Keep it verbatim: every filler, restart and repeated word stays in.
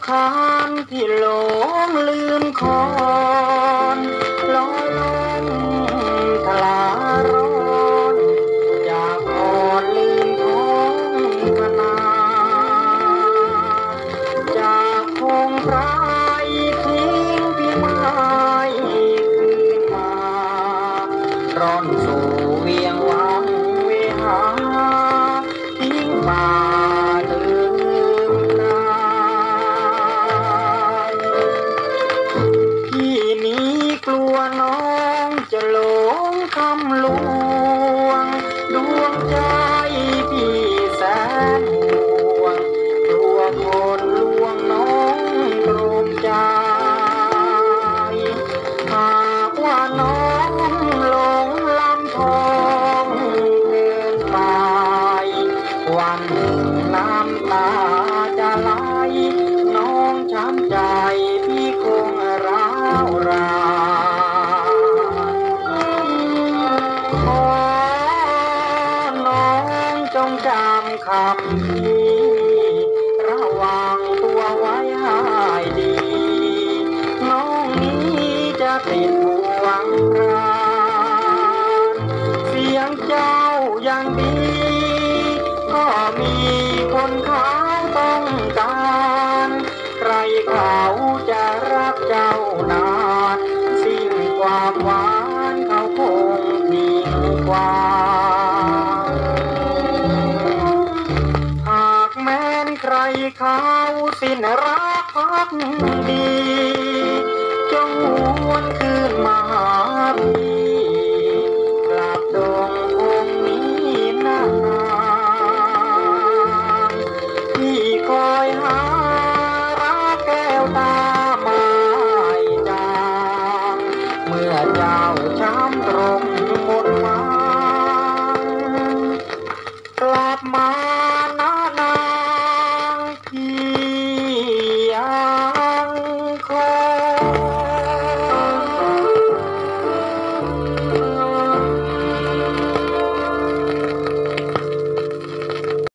คานที่หลงลืมคอนลอยลงทลาร้อนจากคอนลืมท้องพนาจากพงไพรทิ้งพี่ไม้คืนมาร่อนสู่เวียงวังเวหาทิ้งมากลัวน้องจะหลงคำลวงดวงใจพี่แสนห่วงกลัวคนลวงน้องตรมใจหากว่าน้องหลงลำทองเกินไปวันหนึ่งน้ำตาจะไหลน้องช้ำใจพี่คงร้าวรานขอน้องจงจำคำพี่ระวังตัวไว้ให้ดีน้องนี้จะติดห่วงครานเสียงเจ้ายังดีก็มีคนเขาต้องการใครเขาจะรักเจ้านานสิ้นความหวานเขาคงทิ้งความหากแม้นใครเขาสิ้นรักพักดีจงหวนคืนมาหาพี่กลับดงคงนี้นานพี่คอยหารักแก้วตาไม่จางเมื่อเจ้าช้ำตรงหมด